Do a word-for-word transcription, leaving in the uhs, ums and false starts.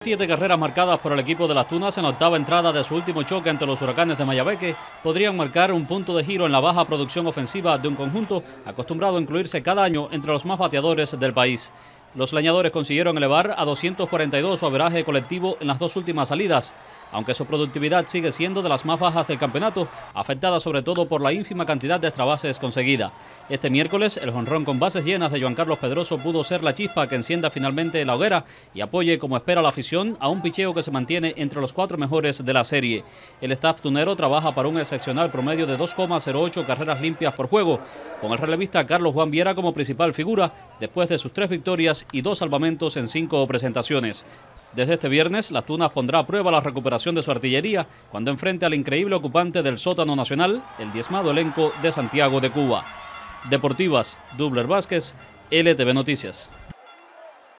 Siete carreras marcadas por el equipo de las Tunas en la octava entrada de su último choque ante los Huracanes de Mayabeque podrían marcar un punto de giro en la baja producción ofensiva de un conjunto acostumbrado a incluirse cada año entre los más bateadores del país. Los leñadores consiguieron elevar a doscientos cuarenta y dos su averaje colectivo en las dos últimas salidas, aunque su productividad sigue siendo de las más bajas del campeonato, afectada sobre todo por la ínfima cantidad de extra bases conseguida. Este miércoles, el jonrón con bases llenas de Joan Carlos Pedroso pudo ser la chispa que encienda finalmente la hoguera y apoye, como espera la afición, a un picheo que se mantiene entre los cuatro mejores de la serie. El staff tunero trabaja para un excepcional promedio de dos coma cero ocho carreras limpias por juego, con el relevista Carlos Juan Viera como principal figura, después de sus tres victorias y dos salvamentos en cinco presentaciones. Desde este viernes, las Tunas pondrá a prueba la recuperación de su artillería cuando enfrente al increíble ocupante del sótano nacional, el diezmado elenco de Santiago de Cuba. Deportivas, Dubler Vázquez, L T V Noticias.